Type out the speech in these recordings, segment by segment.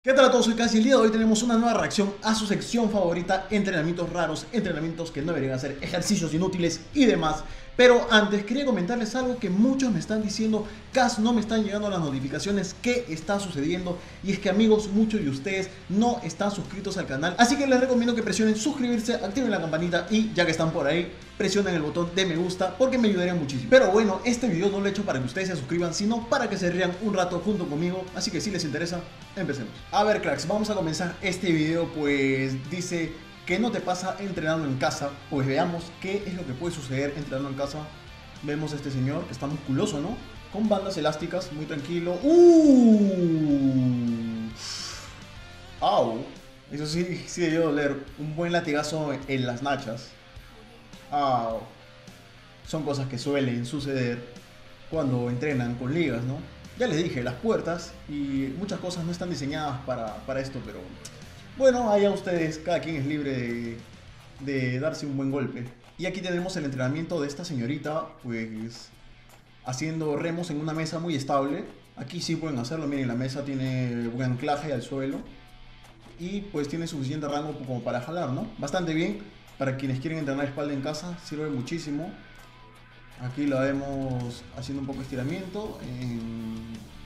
¿Qué tal a todos? Soy Casi. El día de hoy tenemos una nueva reacción a su sección favorita: entrenamientos raros, entrenamientos que no deberían hacer, ejercicios inútiles y demás. Pero antes quería comentarles algo que muchos me están diciendo: Cas, no me están llegando las notificaciones, ¿qué está sucediendo? Y es que, amigos, muchos de ustedes no están suscritos al canal, así que les recomiendo que presionen suscribirse, activen la campanita y, ya que están por ahí, presionen el botón de me gusta porque me ayudaría muchísimo. Pero bueno, este video no lo he hecho para que ustedes se suscriban, sino para que se rían un rato junto conmigo, así que si les interesa, empecemos. A ver, cracks, vamos a comenzar este video. Pues dice: ¿qué no te pasa entrenando en casa? Pues veamos qué es lo que puede suceder entrenando en casa. Vemos a este señor que está musculoso, ¿no? Con bandas elásticas, muy tranquilo. ¡Au! Eso sí, sí debió doler. Un buen latigazo en las nachas. ¡Au! Son cosas que suelen suceder cuando entrenan con ligas, ¿no? Ya les dije, las puertas y muchas cosas no están diseñadas para esto, pero bueno, allá ustedes, cada quien es libre de darse un buen golpe. Y aquí tenemos el entrenamiento de esta señorita, pues haciendo remos en una mesa muy estable. Aquí sí pueden hacerlo, miren, la mesa tiene buen anclaje al suelo y pues tiene suficiente rango como para jalar, ¿no? Bastante bien, para quienes quieren entrenar espalda en casa, sirve muchísimo. Aquí la vemos haciendo un poco de estiramiento en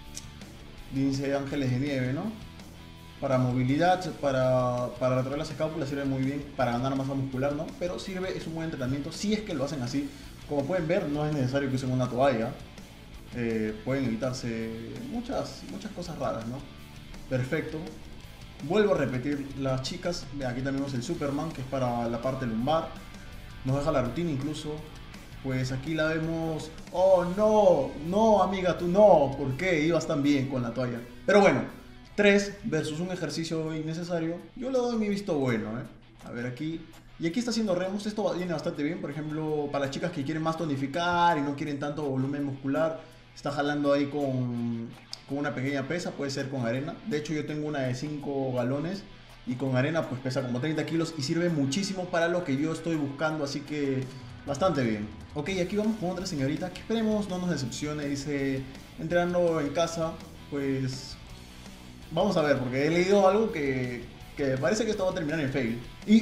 Lince Ángeles de Nieve, ¿no? Para movilidad, para retraer las escápulas sirve muy bien, para ganar masa muscular, ¿no? Pero sirve, es un buen entrenamiento si es que lo hacen así. Como pueden ver, no es necesario que usen una toalla. Pueden evitarse muchas cosas raras, ¿no? Perfecto. Vuelvo a repetir, las chicas, aquí también vemos el Superman, que es para la parte lumbar. Nos deja la rutina incluso. Pues aquí la vemos. Oh no, no amiga, tú no. ¿Por qué? Ibas tan bien con la toalla. Pero bueno, 3 versus un ejercicio innecesario, yo le doy mi visto bueno, ¿eh? A ver aquí. Y aquí está haciendo remos, esto viene bastante bien. Por ejemplo, para las chicas que quieren más tonificar y no quieren tanto volumen muscular, está jalando ahí con una pequeña pesa, puede ser con arena. De hecho, yo tengo una de 5 galones y con arena pues pesa como 30 kilos y sirve muchísimo para lo que yo estoy buscando, así que bastante bien. Ok, aquí vamos con otra señorita que esperemos no nos decepcione. Dice: entrenando en casa, pues vamos a ver, porque he leído algo que parece que esto va a terminar en fail.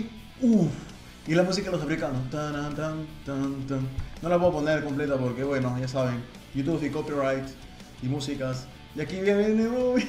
Y la música de los africanos. Tan, tan, tan, tan. No la puedo poner completa porque, bueno, ya saben, YouTube y copyright y músicas. Y aquí viene Ruby.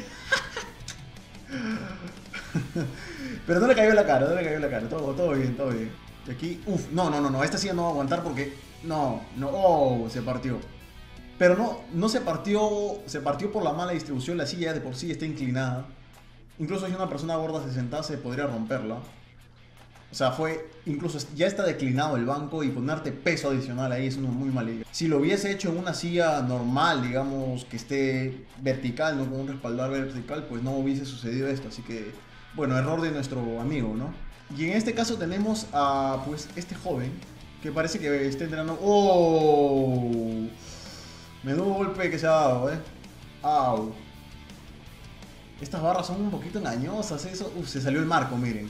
Pero no le cayó la cara, no le cayó la cara. Todo bien, todo bien. Y aquí, no. Esta silla no va a aguantar porque, se partió. Pero no se partió por la mala distribución. La silla de por sí está inclinada. Incluso si una persona gorda se sentase, podría romperla. O sea, incluso ya está declinado el banco y ponerte peso adicional ahí es una muy mala idea. Si lo hubiese hecho en una silla normal, digamos, que esté vertical, no con un respaldar vertical, pues no hubiese sucedido esto. Así que, bueno, error de nuestro amigo, ¿no? Y en este caso tenemos a, pues, este joven que parece que está entrenando. ¡Oh! Menudo golpe que se ha dado, ¡Au! Estas barras son un poquito engañosas, eso. Se salió el marco, miren.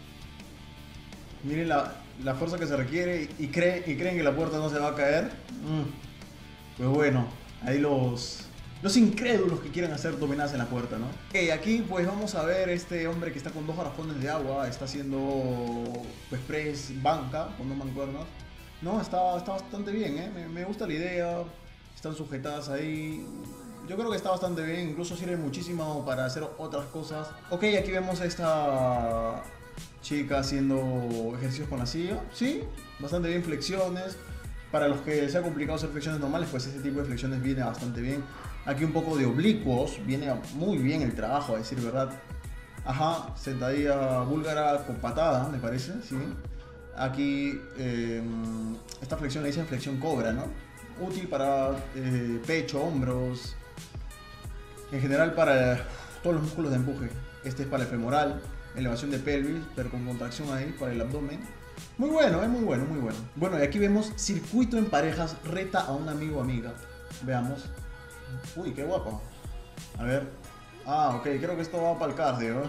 Miren la fuerza que se requiere y creen que la puerta no se va a caer. Pues bueno, ahí los incrédulos que quieren hacer dominadas en la puerta, ¿no? Ok, aquí pues vamos a ver este hombre que está con 2 garrafones de agua. Está haciendo pues press banca con 2 mancuernas. No, está bastante bien, me gusta la idea. Están sujetadas ahí. Yo creo que está bastante bien, incluso sirve muchísimo para hacer otras cosas. Ok, aquí vemos a esta chica haciendo ejercicios con la silla. Sí, bastante bien, flexiones. Para los que se ha complicado hacer flexiones normales, pues este tipo de flexiones viene bastante bien. Aquí un poco de oblicuos, viene muy bien el trabajo, a decir verdad. Ajá, sentadilla búlgara con patada, me parece, sí. Aquí esta flexión le dicen flexión cobra, ¿no? Útil para pecho, hombros, en general para todos los músculos de empuje. Este es para el femoral, elevación de pelvis, pero con contracción ahí para el abdomen. Muy bueno, muy bueno, muy bueno. Bueno, y aquí vemos circuito en parejas, reta a un amigo o amiga. Veamos. Uy, qué guapo. A ver. Ok, creo que esto va para el cardio,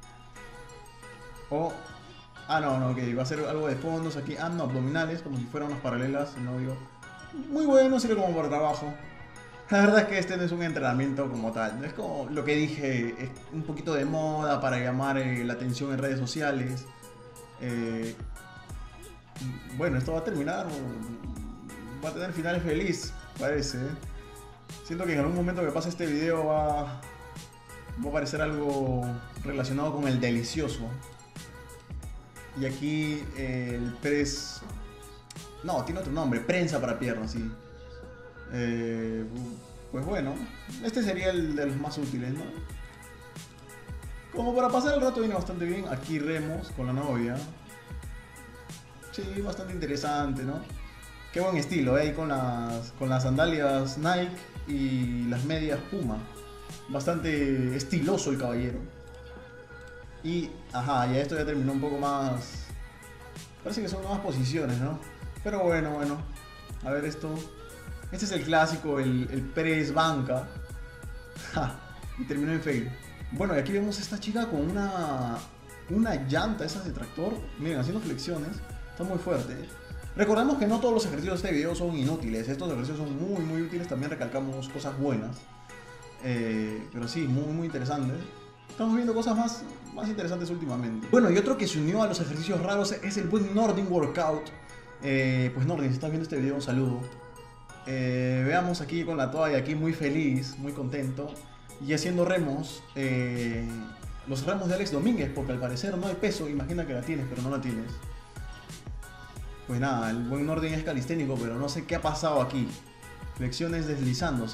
no, ok, va a ser algo de fondos aquí. No, abdominales, como si fueran unas paralelas, no digo. Muy bueno, sirve como para trabajo. La verdad es que este no es un entrenamiento como tal, no es como lo que dije, es un poquito de moda para llamar la atención en redes sociales. Eh, bueno, esto va a terminar, va a tener finales feliz, parece. Siento que en algún momento que pase este video va a aparecer algo relacionado con el delicioso. Y aquí el press... No, tiene otro nombre, prensa para piernas, sí. Eh, pues bueno, este sería el de los más útiles, ¿no? Como para pasar el rato viene bastante bien. Aquí remos con la novia. Sí, bastante interesante, ¿no? Qué buen estilo, ¿eh? Ahí con las sandalias Nike y las medias Puma. Bastante estiloso el caballero. Y, ajá, ya esto ya terminó un poco más... Parece que son nuevas posiciones, ¿no? Pero bueno, bueno. A ver esto. Este es el clásico, el press banca. Ja, y terminó en fail. Bueno, y aquí vemos a esta chica con una llanta, esas de tractor. Miren, haciendo flexiones. Está muy fuerte. Recordemos que no todos los ejercicios de este video son inútiles. Estos ejercicios son muy, muy útiles. También recalcamos cosas buenas. Pero sí, muy, muy interesantes. Estamos viendo cosas más interesantes últimamente. Bueno, y otro que se unió a los ejercicios raros es el buen Nordin Workout. Pues Nordin, si estás viendo este video, un saludo. Veamos aquí con la toalla, aquí muy feliz, muy contento. Y haciendo remos. Los remos de Alex Domínguez, porque al parecer no hay peso. Imagina que la tienes, pero no la tienes. Pues nada, el buen Nordin es calisténico, pero no sé qué ha pasado aquí. Flexiones deslizándose.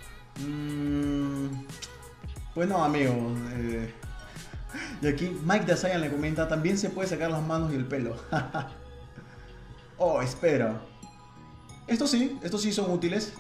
Pues no, amigos. Y aquí Mike Dazayan le comenta, también se puede sacar las manos y el pelo. Oh, espera. Estos sí son útiles.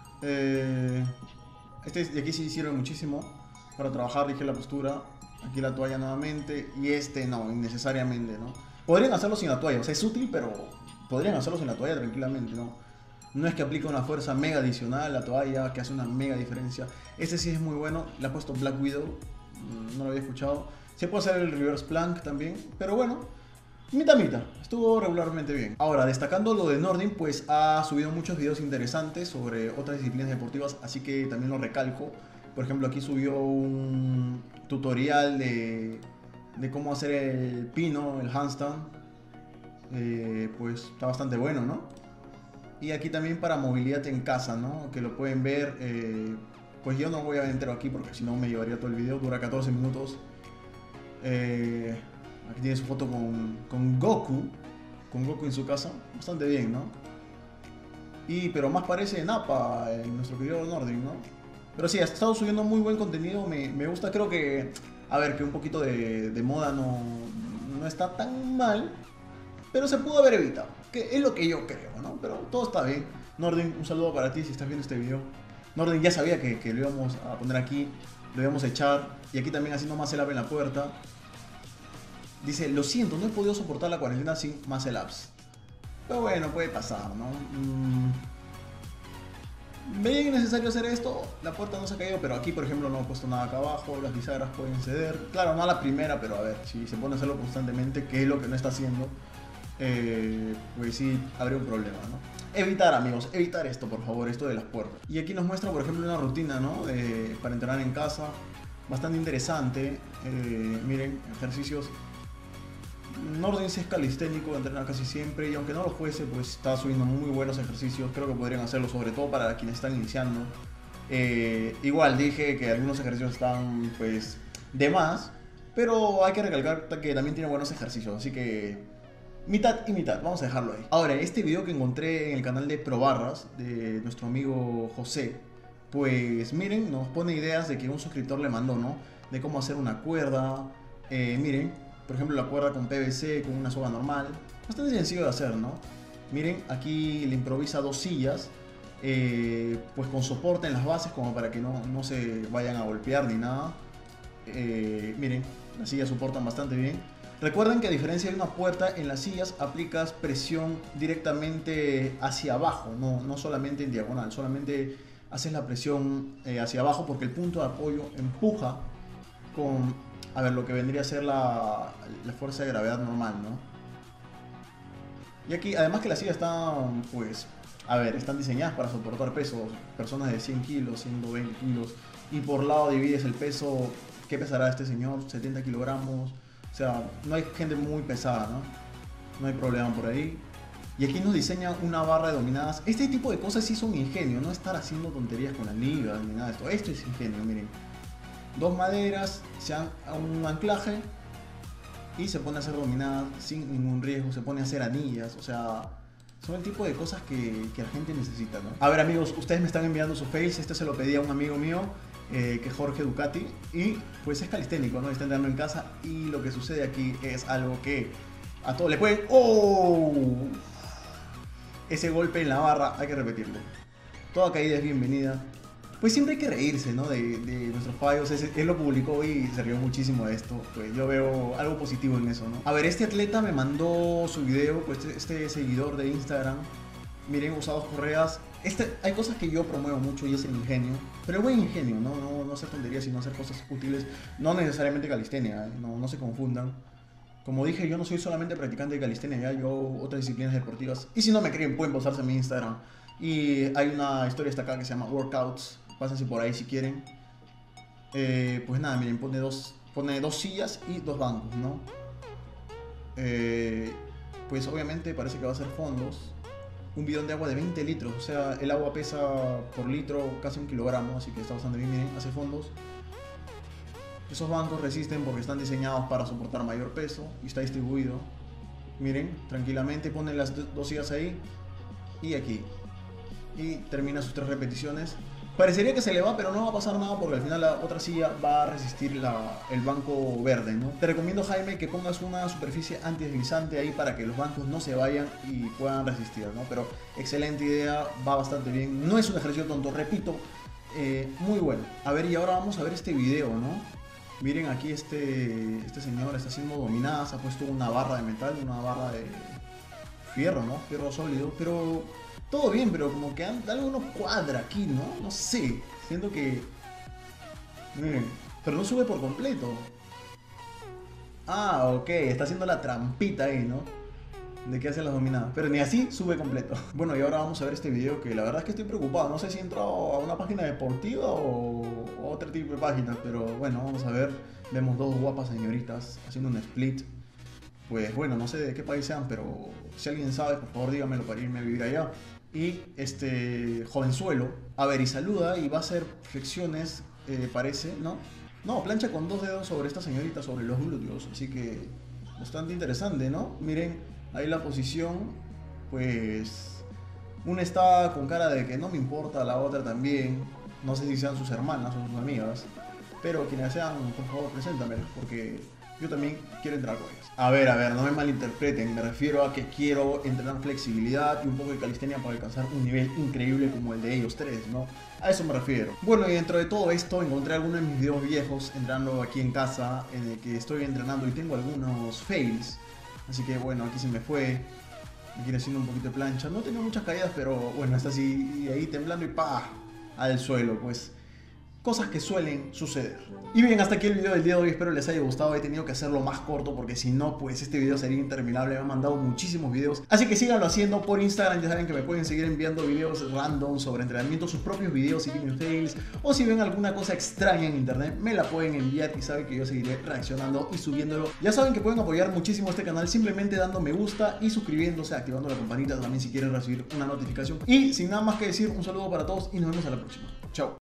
Y aquí sí sirve muchísimo para trabajar, dije la postura. Aquí la toalla nuevamente. Y este no, innecesariamente, ¿no? Podrían hacerlo sin la toalla, o sea, es útil, pero podrían hacerlo sin la toalla tranquilamente, ¿no? No es que aplique una fuerza mega adicional a la toalla, que hace una mega diferencia. Este sí es muy bueno, le ha puesto Black Widow, no lo había escuchado. Se puede hacer el reverse plank también, pero bueno, mitad mitad, estuvo regularmente bien. Ahora, destacando lo de Nordin, pues ha subido muchos videos interesantes sobre otras disciplinas deportivas, así que también lo recalco. Por ejemplo, aquí subió un tutorial de cómo hacer el pino, el handstand. Pues está bastante bueno, ¿no? Y aquí también para movilidad en casa, ¿no? Que lo pueden ver. Pues yo no voy a ver entero aquí porque si no me llevaría todo el video. Dura 14 minutos. Aquí tiene su foto con Goku. Con Goku en su casa. Bastante bien, ¿no? Pero más parece Nappa, nuestro querido Nordin, ¿no? Pero sí, ha estado subiendo muy buen contenido. Me gusta, creo que... A ver, que un poquito de moda no está tan mal. Pero se pudo haber evitado. Que es lo que yo creo, ¿no? Pero todo está bien. Nordin, un saludo para ti si estás viendo este video. Nordin ya sabía que lo íbamos a poner aquí. Lo íbamos a echar. Y aquí también haciendo muscle up en la puerta. Dice, lo siento, no he podido soportar la cuarentena sin muscle ups. Pero bueno, puede pasar, ¿no? ¿Veía innecesario hacer esto? La puerta no se ha caído, pero aquí, por ejemplo, no he puesto nada acá abajo. Las bisagras pueden ceder. Claro, no a la primera, pero a ver, si se pone a hacerlo constantemente, que es lo que no está haciendo, pues sí, habría un problema, ¿no? Evitar, amigos, evitar esto, por favor, esto de las puertas. Y aquí nos muestra, por ejemplo, una rutina, ¿no? Para entrenar en casa. Bastante interesante. Miren, ejercicios. Nordin sí es calisténico, entrenar casi siempre, y aunque no lo fuese, pues está subiendo muy buenos ejercicios. Creo que podrían hacerlo, sobre todo para quienes están iniciando. Igual dije que algunos ejercicios están, pues, de más, pero hay que recalcar que también tiene buenos ejercicios, así que mitad y mitad, vamos a dejarlo ahí. Ahora, este video que encontré en el canal de Probarras, de nuestro amigo José, pues miren, nos pone ideas de que un suscriptor le mandó, ¿no? De cómo hacer una cuerda, miren. Por ejemplo, la cuerda con PVC, con una soga normal. Bastante sencillo de hacer, ¿no? Miren, aquí le improvisa dos sillas. Pues con soporte en las bases como para que no se vayan a golpear ni nada. Miren, las sillas soportan bastante bien. Recuerden que a diferencia de una puerta, en las sillas aplicas presión directamente hacia abajo. No solamente en diagonal, solamente haces la presión hacia abajo porque el punto de apoyo empuja con... A ver, lo que vendría a ser la fuerza de gravedad normal, ¿no? Y aquí, además que la silla está, pues, A ver, están diseñadas para soportar pesos, personas de 100 kilos, 120 kilos, y por lado divides el peso, ¿qué pesará este señor? 70 kilogramos, o sea, no hay gente muy pesada, ¿no? No hay problema por ahí. Y aquí nos diseñan una barra de dominadas. Este tipo de cosas sí son ingenio, no estar haciendo tonterías con las ligas ni nada de esto. Esto es ingenio, miren. Dos maderas, se dan a un anclaje y se pone a hacer dominadas sin ningún riesgo, se pone a hacer anillas, o sea, son el tipo de cosas que la gente necesita, ¿no? A ver amigos, ustedes me están enviando sus fails, este se lo pedí a un amigo mío, que es Jorge Ducati, y pues es calisténico, ¿no? Está entrenando en casa y lo que sucede aquí es algo que a todos le pueden... ¡Oh! Ese golpe en la barra hay que repetirlo. Toda caída es bienvenida. Pues siempre hay que reírse, ¿no? De nuestros fallos. Él lo publicó y se rió muchísimo de esto. Pues yo veo algo positivo en eso, ¿no? A ver, este atleta me mandó su video, pues este seguidor de Instagram. Miren, usados correas. Hay cosas que yo promuevo mucho y es el ingenio. Pero buen ingenio, ¿no? No hacer tonterías, sino hacer cosas útiles. No necesariamente calistenia, ¿eh? No se confundan. Como dije, yo no soy solamente practicante de calistenia, ya yo otras disciplinas deportivas. Y si no me creen, pueden pasarse en mi Instagram. Y hay una historia destacada que se llama Workouts. Pásense por ahí si quieren. Pues nada, miren, pone dos sillas y dos bancos, ¿no? Pues obviamente parece que va a ser fondos. Un bidón de agua de 20 litros. O sea, el agua pesa por litro casi 1 kilogramo. Así que está bastante bien, miren, hace fondos. Esos bancos resisten porque están diseñados para soportar mayor peso y está distribuido. Miren, tranquilamente ponen las dos sillas ahí y aquí. Y termina sus 3 repeticiones. Parecería que se le va, pero no va a pasar nada porque al final la otra silla va a resistir el banco verde, ¿no? Te recomiendo, Jaime, que pongas una superficie antideslizante ahí para que los bancos no se vayan y puedan resistir, ¿no? Pero excelente idea, va bastante bien. No es un ejercicio tonto, repito, muy bueno. A ver, y ahora vamos a ver este video, ¿no? Miren, aquí este señor está haciendo dominadas, ha puesto una barra de metal, una barra de fierro, ¿no? Fierro sólido, pero todo bien, pero como que algo no cuadra aquí, ¿no? No sé, siento que... Miren, pero no sube por completo. Ah, ok, está haciendo la trampita ahí, ¿no? De que hace las dominadas, pero ni así sube completo. Bueno, y ahora vamos a ver este video que la verdad es que estoy preocupado. No sé si he entrado a una página deportiva o otro tipo de páginas, pero bueno, vamos a ver. Vemos dos guapas señoritas haciendo un split. Pues bueno, no sé de qué país sean, pero si alguien sabe, por favor dígamelo para irme a vivir allá. Y este jovenzuelo, a ver, y saluda y va a hacer flexiones, parece, ¿no? No, plancha con 2 dedos sobre esta señorita, sobre los glúteos, así que bastante interesante, ¿no? Miren, ahí la posición, pues una está con cara de que no me importa, la otra también, no sé si sean sus hermanas o sus amigas, pero quienes sean, por favor, preséntamelas, porque yo también quiero entrar con ellas. A ver, no me malinterpreten, me refiero a que quiero entrenar flexibilidad y un poco de calistenia para alcanzar un nivel increíble como el de ellos tres, ¿no? A eso me refiero. Bueno, y dentro de todo esto encontré algunos de mis videos viejos entrenando aquí en casa, en el que estoy entrenando y tengo algunos fails. Así que bueno, aquí se me fue, me quiere haciendo un poquito de plancha. No tenía muchas caídas, pero bueno, está así, y ahí temblando y ¡pah! Al suelo, pues. Cosas que suelen suceder. Y bien, hasta aquí el video del día de hoy, espero les haya gustado. He tenido que hacerlo más corto porque si no, pues este video sería interminable. Me han mandado muchísimos videos, así que síganlo haciendo por Instagram. Ya saben que me pueden seguir enviando videos random sobre entrenamiento, sus propios videos si tienen fails, o si ven alguna cosa extraña en internet, me la pueden enviar y saben que yo seguiré reaccionando y subiéndolo. Ya saben que pueden apoyar muchísimo este canal simplemente dando me gusta y suscribiéndose, activando la campanita también si quieren recibir una notificación. Y sin nada más que decir, un saludo para todos y nos vemos a la próxima. Chao.